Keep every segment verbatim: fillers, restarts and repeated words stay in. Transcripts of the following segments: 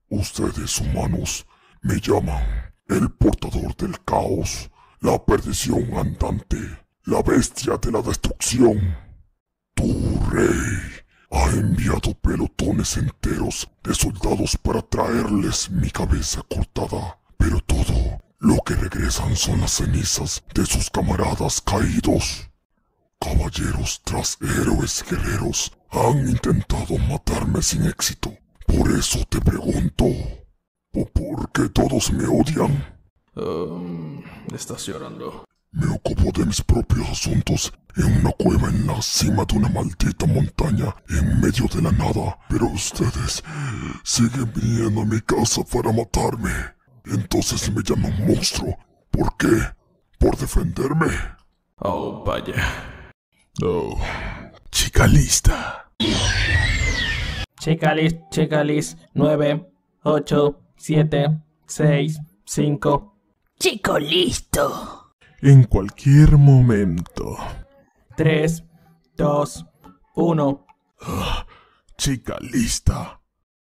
Ustedes humanos me llaman el portador del caos, la perdición andante, la bestia de la destrucción. Tu rey ha enviado pelotones enteros de soldados para traerles mi cabeza cortada, pero todo lo que regresan son las cenizas de sus camaradas caídos. Caballeros tras héroes guerreros han intentado matarme sin éxito. Por eso te pregunto, ¿por qué todos me odian? Um, estás llorando. Me ocupo de mis propios asuntos en una cueva en la cima de una maldita montaña en medio de la nada, pero ustedes siguen viniendo a mi casa para matarme. Entonces me llaman monstruo. ¿Por qué? ¿Por defenderme? Oh, vaya. Oh. Chica lista. Chica list, chica list. nueve, ocho, siete, seis, cinco. Chico listo. En cualquier momento. tres, dos, uno. Ah, chica lista.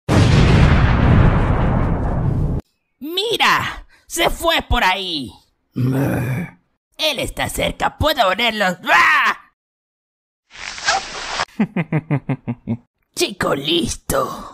¡Mira! ¡Se fue por ahí! Él está cerca, puedo olerlo. ¡Ah! Chico listo.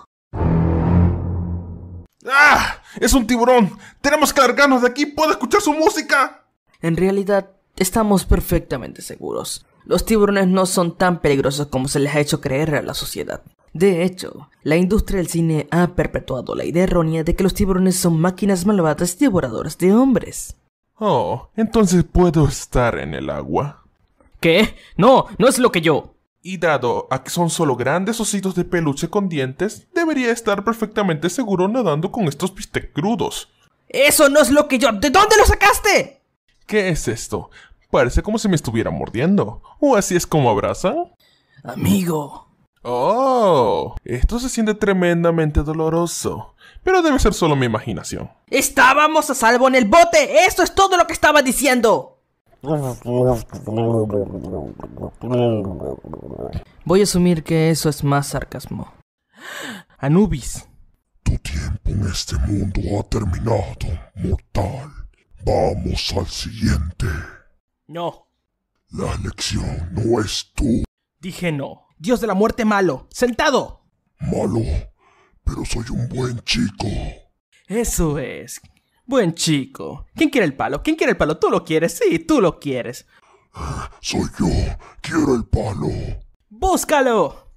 ¡Ah! ¡Es un tiburón! ¡Tenemos que largarnos de aquí! ¡Puedo escuchar su música! En realidad, estamos perfectamente seguros. Los tiburones no son tan peligrosos como se les ha hecho creer a la sociedad. De hecho, la industria del cine ha perpetuado la idea errónea de que los tiburones son máquinas malvadas devoradoras de hombres. Oh, entonces puedo estar en el agua. ¿Qué? No, no es lo que yo... Y dado a que son solo grandes ositos de peluche con dientes, debería estar perfectamente seguro nadando con estos bistecs crudos. ¡Eso no es lo que yo... ¿De dónde lo sacaste? ¿Qué es esto? Parece como si me estuviera mordiendo. ¿O así es como abrazan? Amigo. Oh, esto se siente tremendamente doloroso. Pero debe ser solo mi imaginación. ¡Estábamos a salvo en el bote! ¡Eso es todo lo que estaba diciendo! Voy a asumir que eso es más sarcasmo. Anubis. Tu tiempo en este mundo ha terminado, mortal. Vamos al siguiente. No. La elección no es tú. Dije no. Dios de la muerte malo. ¡Sentado! Malo, pero soy un buen chico. Eso es. Buen chico. ¿Quién quiere el palo? ¿Quién quiere el palo? ¿Tú lo quieres? Sí, tú lo quieres. Soy yo. Quiero el palo. ¡Búscalo!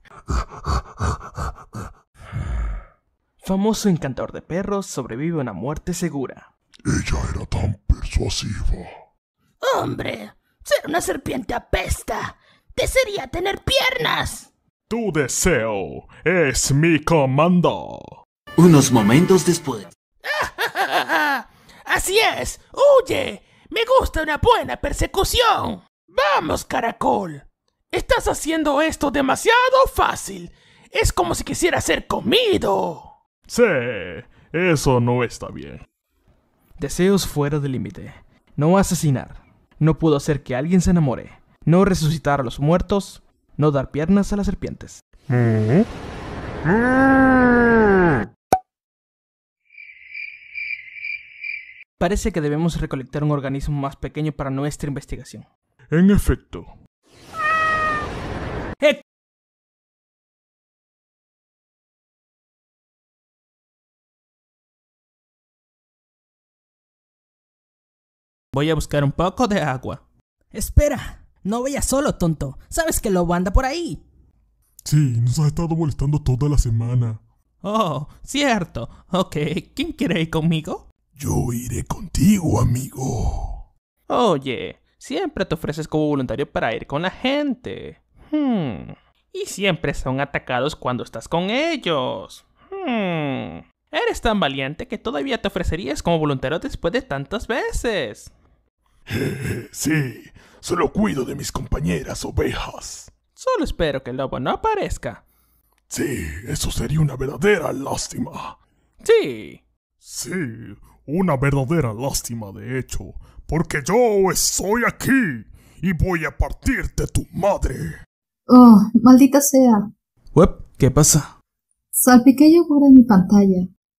Famoso encantador de perros sobrevive a una muerte segura. Ella era tan persuasiva. Hombre, ser una serpiente apesta. Desearía tener piernas. Tu deseo es mi comando. Unos momentos después. Así es. ¡Huye! Me gusta una buena persecución. Vamos, caracol. Estás haciendo esto demasiado fácil. Es como si quisiera ser comido. Sí, eso no está bien. Deseos fuera del límite. No asesinar. No puedo hacer que alguien se enamore. No resucitar a los muertos. No dar piernas a las serpientes. ¿Mm? ¿Mm? Parece que debemos recolectar un organismo más pequeño para nuestra investigación. En efecto. ¡Eh! Voy a buscar un poco de agua. Espera, no vayas solo, tonto. Sabes que Lobo anda por ahí. Sí, nos ha estado molestando toda la semana. Oh, cierto. Ok, ¿quién quiere ir conmigo? Yo iré contigo, amigo. Oye, siempre te ofreces como voluntario para ir con la gente. Hmm. Y siempre son atacados cuando estás con ellos. Hmm. Eres tan valiente que todavía te ofrecerías como voluntario después de tantas veces. Sí, solo cuido de mis compañeras ovejas. Solo espero que el lobo no aparezca. Sí, eso sería una verdadera lástima. Sí. Sí, una verdadera lástima de hecho, porque yo estoy aquí y voy a partirte tu madre. Oh, maldita sea. Uep, ¿qué pasa? Salpiqué yogur en mi pantalla.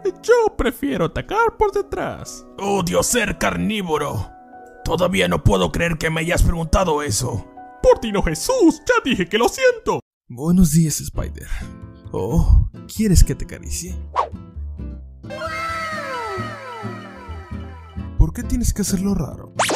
Yo prefiero atacar por detrás. Odio ser carnívoro. Todavía no puedo creer que me hayas preguntado eso. Por ti no, Jesús, ya dije que lo siento. Buenos días, Spider. Oh, ¿quieres que te acaricie? ¿Por qué tienes que hacerlo raro?